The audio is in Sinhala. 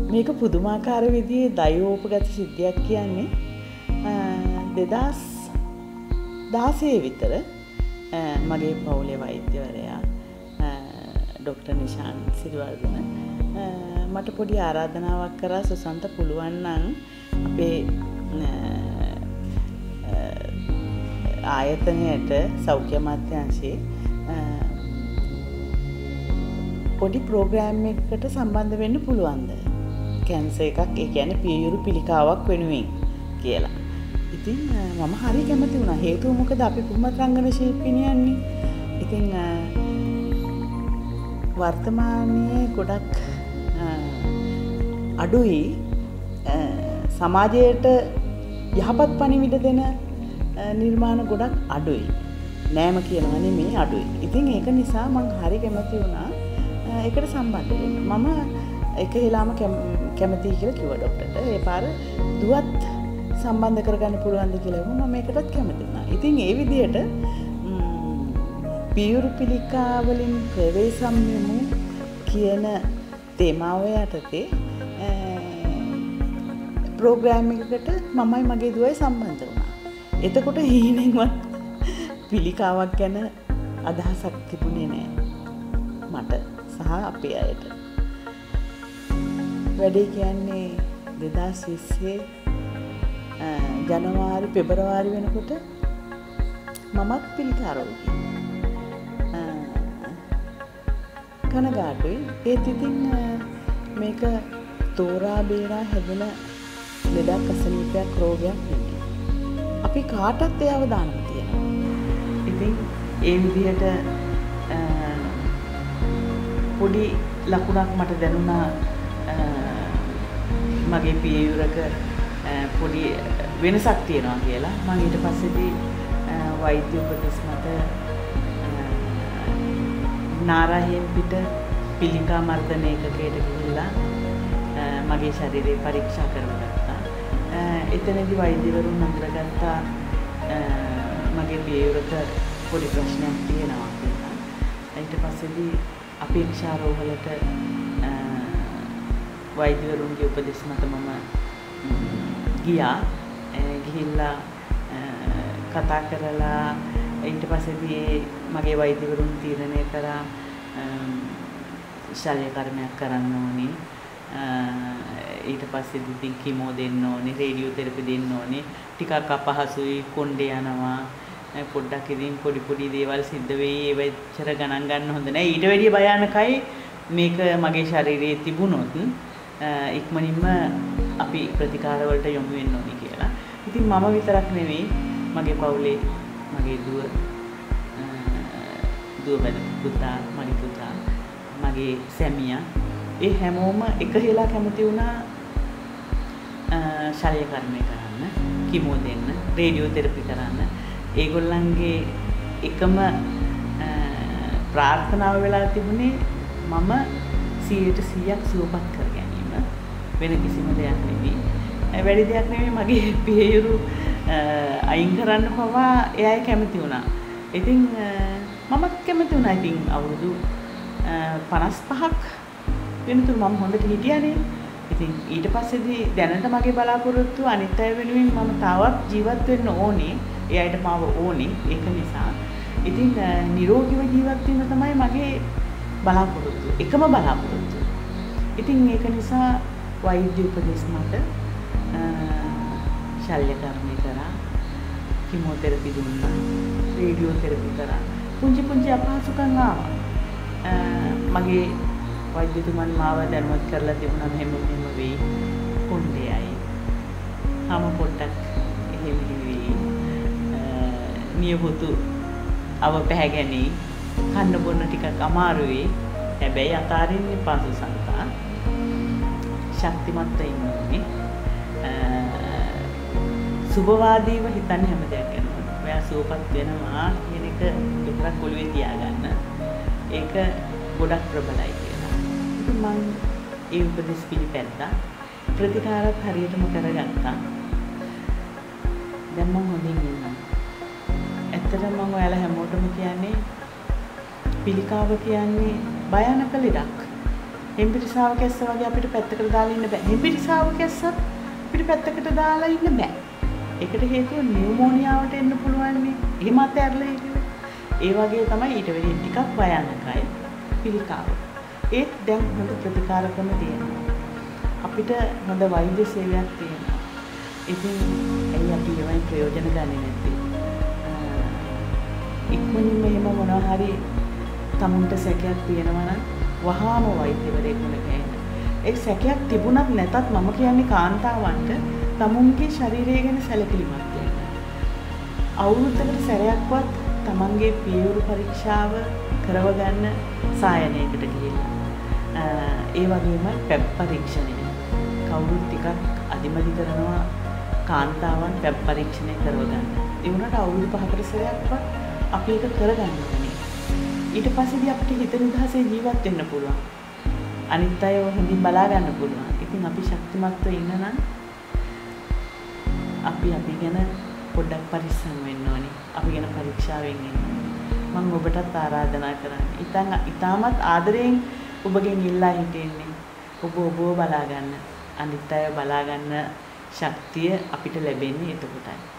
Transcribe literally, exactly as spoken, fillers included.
මේක පුදුමාකාර විදිහේ දයෝපගත සිද්ධියක් කියන්නේ දෙදහස් දාසය විතර මගේ පවුලේ වෛද්‍යවරයා ડોક્ટર නිශාන් සිරිවර්ධන මට පොඩි ආරාධනාවක් කරා සුසන්ත පුළුවන් නම් අපේ ආයතනයට සෞඛ්‍ය අමාත්‍යාංශයේ පොඩි ප්‍රෝග්‍රෑම් එකකට සම්බන්ධ වෙන්න පුළුවන්ද? කැන්සර් එකක් ඒ කියන්නේ පියයුරු පිළිකාවක් වෙනුවෙන් කියලා. ඉතින් මම හරි කැමති වුණා. හේතුව මොකද අපි කුමත් රංගන ශිල්පිනියන්නේ. ඉතින් වර්තමානයේ ගොඩක් අඩුයි සමාජයට යහපත් පණිවිඩ දෙන නිර්මාණ ගොඩක් අඩුයි. නෑම කියනවා නෙමෙයි අඩුයි. ඉතින් ඒක නිසා මම හරි කැමති වුණා ඒකට සම්බන්ධ වෙන්න. මම එක හිලාම කැමතියි කියලා කිව්වා ડોක්ටර්ට. ඒ පාර දුවත් සම්බන්ධ කරගන්න පුළුවන්ද කියලා මම මේකටත් කැමති වුණා. ඉතින් ඒ විදිහට පියුරු පිළිකා වලින් ප්‍රවේශම් වෙමු කියන තේමාව යටතේ ප්‍රෝග්‍රෑම් එකකට මමයි මගේ දුවයි සම්බන්ධ වුණා. එතකොට හීනෙන්වත් පිළිකාවක් ගැන අදහසක් තිබුණේ නෑ මට සහ අපේ අයට. වැඩේ කියන්නේ දෙදහස් විස්සේ ජනවාරි පෙබරවාරි වෙනකොට මමත් පිළිකා රෝගී. කනගාටුයි. ඒත් ඉතින් මේක තෝරා බේරා හැදෙන ලෙඩක් අසනීපයක් රෝගයක් නෙමෙයි. අපි කාටත් ඒ අවදානම තියෙනවා. ඉතින් ඒ විදිහට පොඩි ලකුණක් මට දැනුණා මගේ පියයුරක පොඩි වෙනසක් තියෙනවා කියලා. මම ඊට පස්සේදී වෛද්‍ය උපදෙස් මත නාරාහෙන් පිට පිළිකා මර්ධන ඒකකයට ගිහිල්ලා මගේ ශරීරය පරීක්ෂා කරවගත්තා. එතනදී වෛද්‍යවරුන් අඳුරගත්තා මගේ පියයුරක පොඩි ප්‍රශ්නයක් තියෙනවා කියලා. ඊට පස්සේදී අපේක්ෂා රෝහලට වෛද්‍යවරුන්ගේ උපදෙස් මත මම ගියා. ගිහිල්ලා කතා කරලා ඊට පස්සේදී මගේ වෛද්‍යවරුන් තීරණය කරා ශල්‍ය කර්මයක් කරන්න ඕනේ. ඊට පස්සේදී ඉතින් කීමෝ දෙන්න ඕනේ, රේඩියෝ තෙරපි දෙන්න ඕනේ. ටිකක් අපහසුයි, කොණ්ඩේ යනවා. පොඩ්ඩක් ඉතින් පොඩි පොඩි දේවල් සිද්ධ වෙයි. ඒව එච්චර ගණන් ගන්න හොඳ නැහැ. ඊට වැඩිය භයානකයි මේක මගේ ශරීරයේ තිබුණොත් ඉක්මනින්ම අපි ප්‍රතිකාර වලට යොමු වෙන්න ඕනේ කියලා. ඉතින් මම විතරක් නෙවෙයි මගේ පවුලේ මගේ දුව දුව පුතා, මගේ පුතා, මගේ සැමියා ඒ හැමෝම එක හෙලා කැමති වුණා ශල්‍ය කර්මය කරන්න, කීමෝ දෙන්න, රේඩියෝ තෙරපි කරන්න. ඒගොල්ලන්ගේ එකම ප්‍රාර්ථනාව වෙලා තිබුණේ මම සීයට සීයක් සුවපත් කර ගැනීම. වෙන කිසිම දෙයක් නෙවෙයි. වැඩි දෙයක් නෙවෙයි මගේ පියයුරු අයින් කරන්න පවා එයායි කැමති වුණා. ඉතින් මමත් කැමති වුණා. ඉතින් අවුරුදු පනස් පහක් වෙනතුරු මම හොඳට හිටියානේ. ඉතින් ඊට පස්සේදී දැනට මගේ බලාපොරොත්තු අනිත් අය වෙනුවෙන් මම තවත් ජීවත් වෙන්න ඕනේ. ඒ අයට මාව ඕනේ. ඒක නිසා ඉතින් නිරෝගීව ජීවත් වීම තමයි මගේ බලාපොරොත්තු. එකම බලාපොරොත්තු. ඉතින් ඒක නිසා වෛද්‍ය උපදෙස් මත ශල්‍ය කර්මය කරා, කීමෝ තෙරපි දුන්නා, රේඩියෝ තෙරපි කරා. පුංචි පුංචි අපහසුකම් ආවා. මගේ වෛද්‍යතුමන් මාව දැනුවත් කරලා තිබුණා මෙහෙම මෙහෙම වෙයි. කොණ්ඩේයි. හැම පොට්ටක් එහෙම වෙයි. නියපොතු අව පැහැගැනි. කන්න බොන්න ටිකක් අමාරුයි. හැබැයි අතාරින්න එපා සුසන්තා. ශක්තිමත් වෙන්න ඕනේ. සුභවාදීව හිතන්න හැම දෙයක් ගැන. ඔයා සුවපත් වෙනවා කියන එක විතරක් ඔළුවේ තියාගන්න. ඒක ගොඩක් ප්‍රබලයි කියලා. ඉතින් මම ඒ උපදෙස් පිළිපැද්දා. ප්‍රතිකාරත් හරියටම කරගත්තා. දැන් මම හොඳින් ඉන්නවා. ඇත්තටම මම ඔයාලා හැමෝටම කියන්නේ පිළිකාව කියන්නේ භයානක ලෙඩක්. හෙම්පිරිසාව කැස්ස වගේ අපිට පැත්තකට දාලා ඉන්න බෑ. හෙම්පිරිසාව කැස්සත් අපිට පැත්තකට දාලා ඉන්න බෑ. ඒකට හේතුව නියුමෝනියාවට එන්න පුළුවන් නේ. එහෙම අතහැරලා ඉන්නේ. ඒ වගේ තමයි ඊට වෙලින් ටිකක් භයානකයි පිළිකාව. ඒත් දැන් හොඳ ප්‍රතිකාර ක්‍රම තියෙනවා. අපිට හොඳ වෛද්‍ය සේවයක් තියෙනවා. ඉතින් ඇයි අපි ඒවයි ප්‍රයෝජන ගන්නේ නැත්තේ? ඉක්මනින්ම එහෙම මොනවා හරි තමුන්ට සැකයක් තියෙනවා නම් වහාම වෛද්‍යවරයෙකුට ගේන්න. ඒ සැකයක් තිබුණත් නැතත් මම කියන්නේ කාන්තාවන්ට තමුන්ගේ ශරීරය ගැන සැලකිලිමත් වෙන්න. අවුරුද්දකට සැරයක්වත් තමන්ගේ පියවරු පරීක්ෂාව කරව ගන්න සායනයකට ගිහිල්ලා. ඒ වගේම පැප් පරීක්ෂණය. කවුරුත් ටිකක් අදිමදි කරනවා කාන්තාවන් පැප් පරීක්ෂණය කරව ගන්න. ඒ වුණාට අවුරුදු පහකට සැරයක්වත් අපි ඒක කරගන්න ඕනේ. ඊට පස්සේදී අපිට හිත නිදහසේ ජීවත් වෙන්න පුළුවන්. අනිත් අය හොඳින් බලා ගන්න පුළුවන්. ඉතින් අපි ශක්තිමත්ව ඉන්න නම් අපි අපි ගැන පොඩ්ඩක් පරිස්සම් වෙන්න ඕනේ. අපි ගැන පරීක්ෂාවෙන් ඉන්න ඕනේ. මම ඔබටත් ආරාධනා කරන්නේ. ඉතින් ඊටමත් ආදරයෙන් ඔබගෙන් ඉල්ලා හිටින්නේ. ඔබ ඔබව බලා ගන්න. අනිත් අය බලා ගන්න ශක්තිය අපිට ලැබෙන්නේ එතකොටයි.